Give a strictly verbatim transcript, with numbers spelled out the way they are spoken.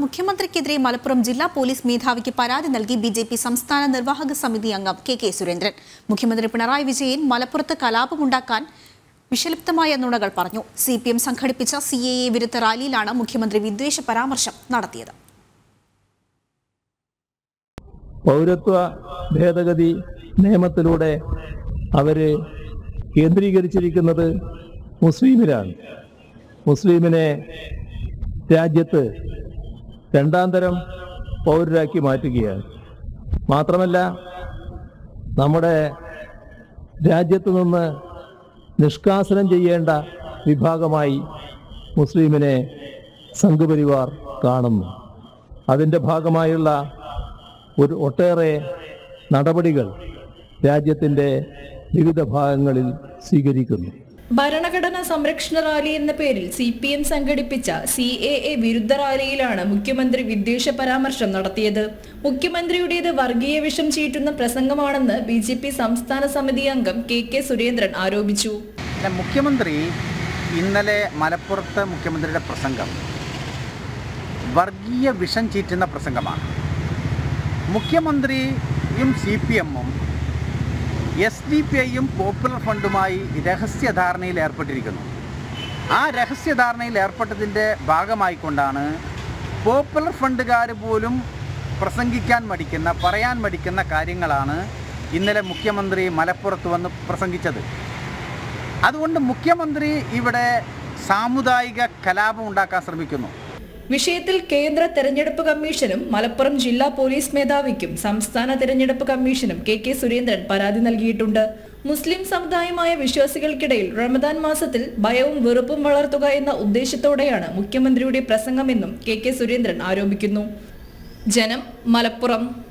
മുഖ്യമന്ത്രിക്കെതിരെ മലപ്പുറം ജില്ലാ പോലീസ് മേധാവിക്ക് പരാതി നൽകി ബി ജെ പി സംസ്ഥാന നിർവാഹക സമിതി അംഗം കെ കെ സുരേന്ദ്രൻ. മുഖ്യമന്ത്രി പിണറായി വിജയൻ മലപ്പുറത്ത് കലാപമുണ്ടാക്കാൻ വിഷലിപ്തമായ നുണകൾ പറഞ്ഞു. സി പി എം സംഘടിപ്പിച്ച സി എ എ വിരുദ്ധ റാലിയിലാണ് മുഖ്യമന്ത്രി വിദ്വേഷ പരാമർശം നടത്തിയത്. പൗരത്വ ഭേദഗതി നിയമത്തിലൂടെ അവര് കേന്ദ്രീകരിച്ചിരിക്കുന്നത് മുസ്ലിമിലാണ്. മുസ്ലിമിനെ രാജ്യത്ത് രണ്ടാം തരം പൗരരാക്കി മാറ്റുകയാണ്. മാത്രമല്ല, നമ്മുടെ രാജ്യത്ത് നിന്ന് നിഷ്കാസനം ചെയ്യേണ്ട വിഭാഗമായി മുസ്ലിമിനെ സംഘപരിവാർ കാണുന്നു. അതിൻ്റെ ഭാഗമായുള്ള ഒരു ഒട്ടേറെ നടപടികൾ രാജ്യത്തിൻ്റെ വിവിധ ഭാഗങ്ങളിൽ സ്വീകരിക്കുന്നു. ഭരണഘടനാ സംരക്ഷണ റാലി എന്ന പേരിൽ സി പി എം സംഘടിപ്പിച്ച സി എ എ വിരുദ്ധ റാലിയിലാണ് മുഖ്യമന്ത്രി വിദ്വേഷ പരാമർശം നടത്തിയത്. മുഖ്യമന്ത്രിയുടേത് വർഗീയ വിഷം ചീറ്റുന്ന പ്രസംഗമാണെന്ന് ബി ജെ പി സംസ്ഥാന സമിതി അംഗം കെ കെ സുരേന്ദ്രൻ ആരോപിച്ചു. മുഖ്യമന്ത്രി ഇന്നലെ മലപ്പുറത്ത് മുഖ്യമന്ത്രിയുടെ പ്രസംഗം വർഗീയ വിഷം ചീറ്റുന്ന പ്രസംഗമാണ്. മുഖ്യമന്ത്രിയും സി പി എമ്മും എസ് ഡി പി ഐയും പോപ്പുലർ ഫണ്ടുമായി രഹസ്യധാരണയിൽ ഏർപ്പെട്ടിരിക്കുന്നു. ആ രഹസ്യധാരണയിൽ ഏർപ്പെട്ടതിൻ്റെ ഭാഗമായിക്കൊണ്ടാണ് പോപ്പുലർ ഫണ്ടുകാർ പോലും പ്രസംഗിക്കാൻ മടിക്കുന്ന പറയാൻ മടിക്കുന്ന കാര്യങ്ങളാണ് ഇന്നലെ മുഖ്യമന്ത്രി മലപ്പുറത്ത് വന്ന് പ്രസംഗിച്ചത്. അതുകൊണ്ട് മുഖ്യമന്ത്രി ഇവിടെ സാമുദായിക കലാപം ഉണ്ടാക്കാൻ ശ്രമിക്കുന്നു. വിഷയത്തിൽ കേന്ദ്ര തെരഞ്ഞെടുപ്പ് കമ്മീഷനും മലപ്പുറം ജില്ലാ പോലീസ് മേധാവിക്കും സംസ്ഥാന തെരഞ്ഞെടുപ്പ് കമ്മീഷനും കെ കെ സുരേന്ദ്രൻ പരാതി നൽകിയിട്ടുണ്ട്. മുസ്ലിം സമുദായമായ വിശ്വാസികൾക്കിടയിൽ റമദാൻ മാസത്തിൽ ഭയവും വെറുപ്പും വളർത്തുക എന്ന ഉദ്ദേശത്തോടെയാണ് മുഖ്യമന്ത്രിയുടെ പ്രസംഗമെന്നും കെ കെ സുരേന്ദ്രൻ ആരോപിക്കുന്നു. ജനം, മലപ്പുറം.